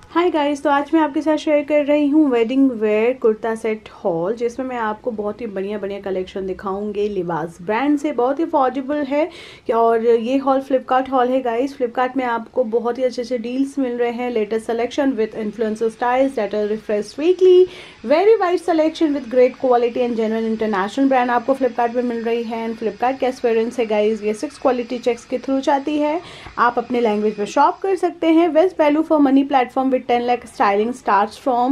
Hi guys, तो आज मैं आपके साथ शेयर कर रही हूँ wedding wear kurta set haul, जिसमें मैं आपको बहुत ही बढ़िया बढ़िया कलेक्शन दिखाऊंगी। लिबास ब्रांड से बहुत ही अफोर्डेबल है और ये हॉल फ्लिपकार्ट हॉल है गाइस। फ्लिपकार्ट में आपको बहुत ही अच्छे अच्छे डील्स मिल रहे हैं। Latest selection with influencer styles that are refresh weekly, very wide selection with great quality and genuine international brand आपको फ्लिपकार्ट में मिल रही है। एंड फ्लिपकार्ट का एक्सपीरियंस है गाइस, ये 6 क्वालिटी चेक्स के थ्रू जाती है। आप अपने लैंग्वेज में शॉप कर सकते हैं। Best value for money platform 10 lakh styling starts from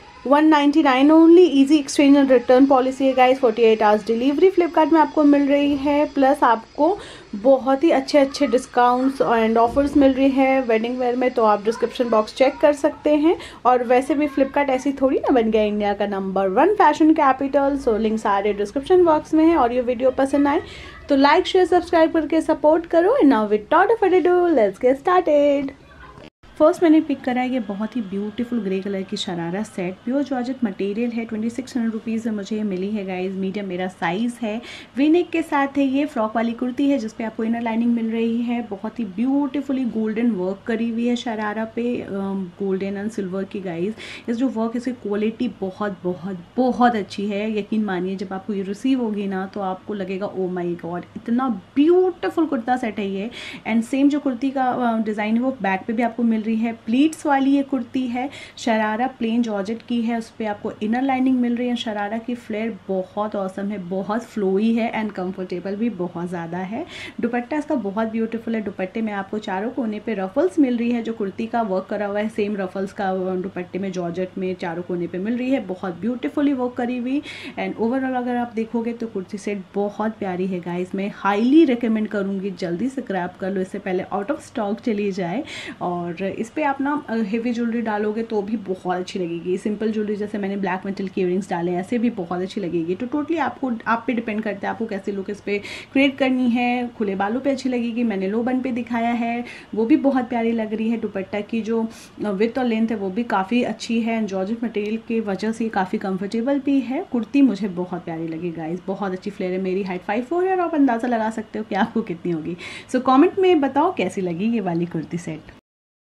199 only. Easy exchange and return policy है गाइस। 48 आवर्स डिलीवरी फ्लिपकार्ट में आपको मिल रही है। प्लस आपको बहुत ही अच्छे अच्छे डिस्काउंट्स एंड ऑफर्स मिल रही है वेडिंग वेयर में, तो आप डिस्क्रिप्शन बॉक्स चेक कर सकते हैं। और वैसे भी फ्लिपकार्ट ऐसी थोड़ी ना बन गया इंडिया का number 1 fashion capital. So link सारे डिस्क्रिप्शन बॉक्स में है। और ये वीडियो पसंद आए तो लाइक शेयर सब्सक्राइब करके सपोर्ट करो। And now without further ado let's get started. First मैंने पिक करा है ये बहुत ही ब्यूटीफुल ग्रे कलर की sharara set. Pure georgette material है। 2600 रुपीज़ में मुझे ये मिली है गाइज। मीडियम मेरा साइज़ है। वी नेक के साथ है। ये फ्रॉक वाली कुर्ती है जिसपे आपको इनर लाइनिंग मिल रही है। बहुत ही ब्यूटीफुली गोल्डन वर्क करी हुई है शरारा पे, गोल्डन एंड सिल्वर की गाइज। इस जो वर्क है इसकी क्वालिटी बहुत बहुत बहुत अच्छी है। यकीन मानिए जब आपको ये रिसीव होगी ना तो आपको लगेगा ओ माई गॉड, इतना ब्यूटीफुल कुर्ता सेट है ये। एंड सेम जो कुर्ती का डिज़ाइन है वो बैक पे भी आपको मिल है। प्लीट्स वाली ये कुर्ती है। शरारा प्लेन जॉर्जेट की है, उस पर आपको इनर लाइनिंग मिल रही है। शरारा की फ्लेयर बहुत औसम है, बहुत फ्लोई है एंड कंफर्टेबल भी बहुत ज़्यादा है। दुपट्टा इसका बहुत ब्यूटीफुल है। दुपट्टे में आपको चारों कोने पे रफल्स मिल रही है। जो कुर्ती का वर्क करा हुआ है सेम रफल्स का दुपट्टे में जॉर्जेट में चारों कोने पे मिल रही है। बहुत ब्यूटीफुली वर्क करी हुई। एंड ओवरऑल अगर आप देखोगे तो कुर्ती सेट बहुत प्यारी है गाइस। मैं हाईली रिकमेंड करूँगी, जल्दी से ग्रैब कर लो, इससे पहले आउट ऑफ स्टॉक चली जाए। और इस पे आप ना हेवी ज्वेलरी डालोगे तो भी बहुत अच्छी लगेगी। सिंपल ज्वेलरी जैसे मैंने ब्लैक मेटल की इयरिंग्स डाले ऐसे भी बहुत अच्छी लगेगी। तो टोटली आपको आप पे डिपेंड करता है आपको कैसे लुक इस पे क्रिएट करनी है। खुले बालों पे अच्छी लगेगी, मैंने लो बन पे दिखाया है, वो भी बहुत प्यारी लग रही है। दुपट्टा की जो विड्थ और लेंथ है वो भी काफ़ी अच्छी है। जॉर्जेट मटेरियल की वजह से काफ़ी कंफर्टेबल भी है। कुर्ती मुझे बहुत प्यारी लगी गाइस, बहुत अच्छी फ्लेयर है। मेरी हाइट 5'4" है और आप अंदाज़ा लगा सकते हो कि आपको कितनी होगी। सो कॉमेंट में बताओ कैसी लगी ये वाली कुर्ती सेट।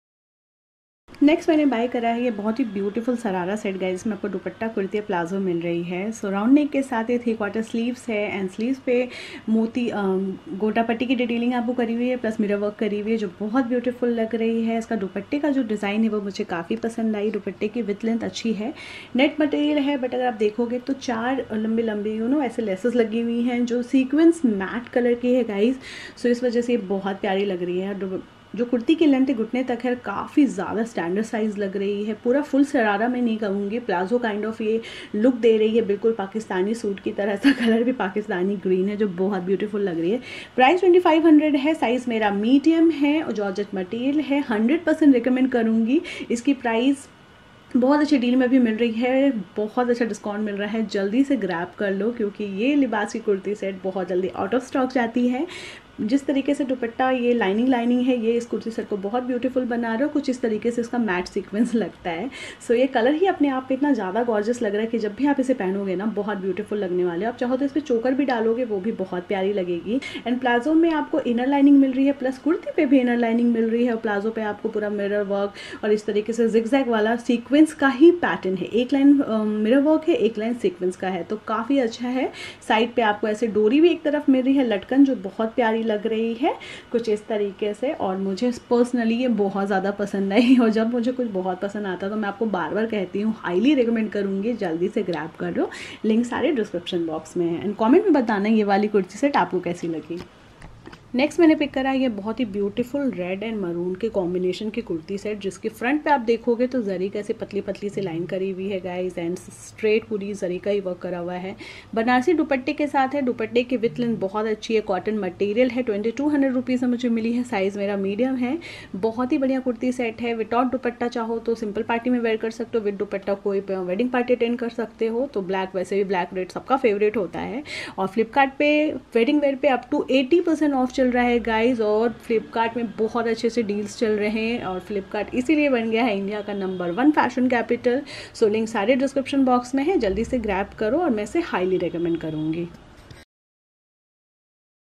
नेक्स्ट मैंने बाय करा है ये बहुत ही ब्यूटीफुल सरारा सेट गाइस। इसमें आपको दुपट्टा कुर्ती प्लाजो मिल रही है। सो राउंड नेक के साथ ये 3/4 स्लीव्स है। एंड स्लीव्स पे मोती गोटा पट्टी की डिटेलिंग आपको करी हुई है, प्लस मिरर वर्क करी हुई है जो बहुत ब्यूटीफुल लग रही है। इसका दुपट्टे का जो डिज़ाइन है वो मुझे काफ़ी पसंद आई। दुपट्टे की विथ लेंथ अच्छी है। नेट मटेरियल है, बट अगर आप देखोगे तो 4 लंबी लंबी ऐसे लेसेस लगी हुई हैं जो सीक्वेंस मैट कलर की है गाइस। सो इस वजह से ये बहुत प्यारी लग रही है। जो कुर्ती की लेंथ घुटने तक है, काफ़ी ज़्यादा स्टैंडर्ड साइज़ लग रही है। पूरा फुल शरारा में नहीं कहूँगी, प्लाजो काइंड ऑफ ये लुक दे रही है, बिल्कुल पाकिस्तानी सूट की तरह। सा कलर भी पाकिस्तानी ग्रीन है जो बहुत ब्यूटीफुल लग रही है। प्राइस 2500 है। साइज़ मेरा मीडियम है और जॉर्जेट मटेरियल है। 100% रिकमेंड करूँगी। इसकी प्राइस बहुत अच्छी डील में भी मिल रही है, बहुत अच्छा डिस्काउंट मिल रहा है। जल्दी से ग्रैब कर लो क्योंकि ये लिबास की कुर्ती सेट बहुत जल्दी आउट ऑफ स्टॉक जाती है। जिस तरीके से दुपट्टा ये लाइनिंग है, ये इस कुर्ती सेट को बहुत ब्यूटीफुल बना रहा है। कुछ इस तरीके से इसका मैट सीक्वेंस लगता है। सो ये कलर ही अपने आप पे इतना ज़्यादा गॉर्जियस लग रहा है कि जब भी आप इसे पहनोगे ना बहुत ब्यूटीफुल लगने वाले हो। आप चाहो तो इस पर चोकर भी डालोगे वो भी बहुत प्यारी लगेगी। एंड प्लाजो में आपको इनर लाइनिंग मिल रही है, प्लस कुर्ती पे भी इनर लाइनिंग मिल रही है। और प्लाजो पे आपको पूरा मिरर वर्क और इस तरीके से जिगजैग वाला सीक्वेंस का ही पैटर्न है। एक लाइन मिरर वर्क है, एक लाइन सीक्वेंस का है, तो काफ़ी अच्छा है। साइड पे आपको ऐसे डोरी भी एक तरफ मिल रही है, लटकन, जो बहुत प्यारी लग रही है कुछ इस तरीके से। और मुझे पर्सनली ये बहुत ज़्यादा पसंद आई। और जब मुझे कुछ बहुत पसंद आता तो मैं आपको बार बार कहती हूँ, हाईली रिकमेंड करूँगी, जल्दी से ग्रैब कर लो। लिंक सारे डिस्क्रिप्शन बॉक्स में है। एंड कमेंट में बताना ये वाली कुर्ती सेट आपको कैसी लगी। नेक्स्ट मैंने पिक करा ये बहुत ही ब्यूटीफुल रेड एंड मरून के कॉम्बिनेशन की कुर्ती सेट, जिसके फ्रंट पे आप देखोगे तो जरी का ऐसे पतली पतली सी लाइन करी हुई है गाइस। एंड स्ट्रेट पूरी जरी का ही वर्क करा हुआ है। बनारसी दुपट्टे के साथ है। दुपट्टे की विथ लेंथ बहुत अच्छी है। कॉटन मटेरियल है। 2200 रुपीज़ में मुझे मिली है। साइज़ मेरा मीडियम है। बहुत ही बढ़िया कुर्ती सेट है। विदाउट दुपट्टा चाहो तो सिंपल पार्टी में वेयर कर सकते हो, विद दुपट्टा कोई वेडिंग पार्टी अटेंड कर सकते हो। तो ब्लैक, वैसे भी ब्लैक रेड सबका फेवरेट होता है। और फ्लिपकार्ट पे वेडिंग वेयर पे अप टू 80% ऑफ चल रहा है गाइस। और फ्लिपकार्ट में बहुत अच्छे से डील्स चल रहे हैं और फ्लिपकार्ट इसीलिए बन गया है इंडिया का number 1 fashion capital. So link सारे डिस्क्रिप्शन बॉक्स में है, जल्दी से ग्रैब करो और मैं इसे हाईली रिकमेंड करूँगी।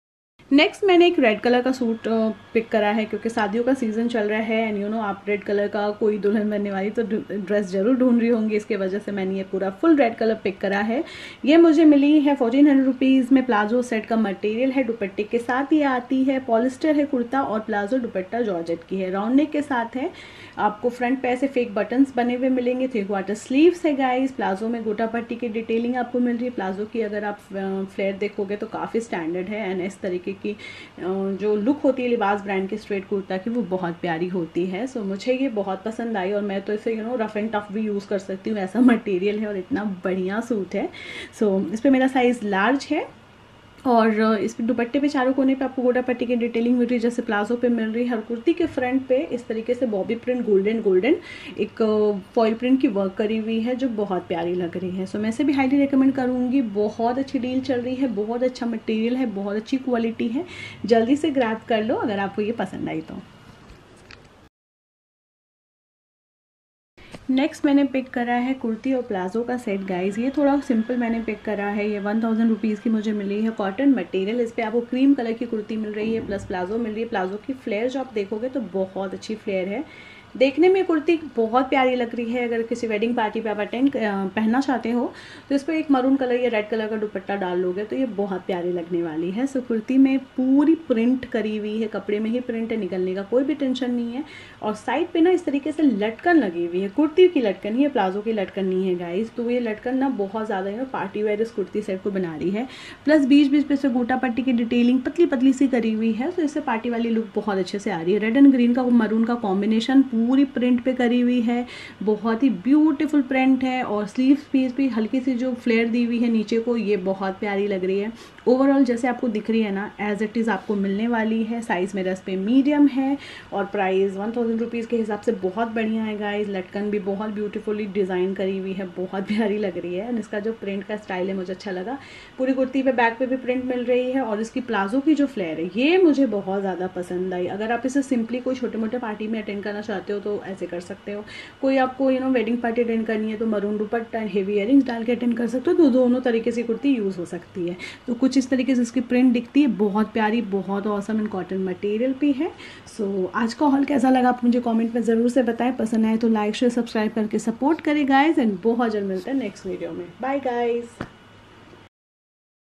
नेक्स्ट मैंने एक रेड कलर का सूट पिक करा है क्योंकि शादियों का सीज़न चल रहा है एंड आप रेड कलर का कोई दुल्हन बनने वाली तो ड्रेस जरूर ढूंढ रही होंगी, इसके वजह से मैंने ये पूरा फुल रेड कलर पिक करा है। ये मुझे मिली है 1400 रुपीज़ में। प्लाजो सेट का मटेरियल है, दुपट्टे के साथ ये आती है, पॉलिस्टर है कुर्ता और प्लाजो दुपट्टा जॉर्जेट की है, राउंड नेक के साथ है। आपको फ्रंट पे ऐसे फेक बटन्स बने हुए मिलेंगे, 3/4 स्लीव्स है गाइस। प्लाजो में गोटा पट्टी की डिटेलिंग आपको मिल रही है। प्लाजो की अगर आप फ्लेयर देखोगे तो काफ़ी स्टैंडर्ड है एंड इस तरीके की जो लुक होती है लिबास ब्रांड के स्ट्रेट कुर्ता की वो बहुत प्यारी होती है। सो मुझे ये बहुत पसंद आई और मैं तो इसे रफ एंड टफ भी यूज़ कर सकती हूँ, ऐसा मटेरियल है और इतना बढ़िया सूट है। सो इस पर मेरा साइज़ लार्ज है और इस पे दुपट्टे पे चारों कोने पे आपको गोटा पट्टी की डिटेलिंग मिल रही है जैसे प्लाजो पे मिल रही है। हर कुर्ती के फ्रंट पे इस तरीके से बॉबी प्रिंट गोल्डन एक फॉइल प्रिंट की वर्क करी हुई है जो बहुत प्यारी लग रही है। सो मैं इसे भी हाईली रिकमेंड करूँगी, बहुत अच्छी डील चल रही है, बहुत अच्छा मटेरियल है, बहुत अच्छी क्वालिटी है, जल्दी से ग्रैब कर लो अगर आपको ये पसंद आई तो। नेक्स्ट मैंने पिक करा है कुर्ती और प्लाजो का सेट गाइज। ये थोड़ा सिंपल मैंने पिक करा है, ये 1000 रुपीज़ की मुझे मिली है। कॉटन मटेरियल, इस पर आपको क्रीम कलर की कुर्ती मिल रही है प्लस प्लाजो मिल रही है। प्लाजो की फ्लेयर जो आप देखोगे तो बहुत अच्छी फ्लेयर है, देखने में कुर्ती बहुत प्यारी लग रही है। अगर किसी वेडिंग पार्टी पे आप पहनना चाहते हो तो इस पर एक मरून कलर या रेड कलर का दुपट्टा डाल लोगे तो ये बहुत प्यारी लगने वाली है। सो कुर्ती में पूरी प्रिंट करी हुई है, कपड़े में ही प्रिंट है, निकलने का कोई भी टेंशन नहीं है। और साइड पे ना इस तरीके से लटकन लगी हुई है, कुर्ती की लटकन ही है, प्लाजो की लटकन नहीं है गाइज। तो ये लटकन ना बहुत ज़्यादा पार्टी वेयर इस कुर्ती सेट को बना रही है। प्लस बीच बीच पे से गोटा पट्टी की डिटेलिंग पतली पतली सी करी हुई है, तो इससे पार्टी वाली लुक बहुत अच्छे से आ रही है। रेड एंड ग्रीन का मरून का कॉम्बिनेशन पूरी प्रिंट पे करी हुई है, बहुत ही ब्यूटीफुल प्रिंट है। और स्लीव्स पीस भी हल्की सी जो फ्लेयर दी हुई है नीचे को, ये बहुत प्यारी लग रही है। ओवरऑल जैसे आपको दिख रही है ना एज इट इज़ आपको मिलने वाली है। साइज़ मेरा इस पर मीडियम है और प्राइस 1000 रुपीज़ के हिसाब से बहुत बढ़िया है गाइज। लटकन भी बहुत ब्यूटीफुली डिज़ाइन करी हुई है, बहुत प्यारी लग रही है। एंड इसका जो प्रिंट का स्टाइल है मुझे अच्छा लगा। पूरी कुर्ती पे बैक पे भी प्रिंट मिल रही है और इसकी प्लाजो की जो फ्लेयर है ये मुझे बहुत ज़्यादा पसंद आई। अगर आप इसे सिंपली कोई छोटे मोटे पार्टी में अटेंड करना चाहते हो तो ऐसे कर सकते हो। कोई आपको वेडिंग पार्टी अटेंड करनी है तो maroon dupatta and heavy earrings डाल के अटेंड कर सकते हो, तो दोनों तरीके से कुर्ती यूज़ हो सकती है। तो कुछ इस तरीके से इसकी प्रिंट दिखती है, बहुत प्यारी, बहुत ऑसम एंड कॉटन मटेरियल भी है। सो आज का हॉल कैसा लगा आप मुझे कमेंट में ज़रूर से बताएं। पसंद आए तो लाइक शेयर सब्सक्राइब करके सपोर्ट करें गाइज एंड बहुत जल्द मिलते हैं नेक्स्ट वीडियो में। Bye guys.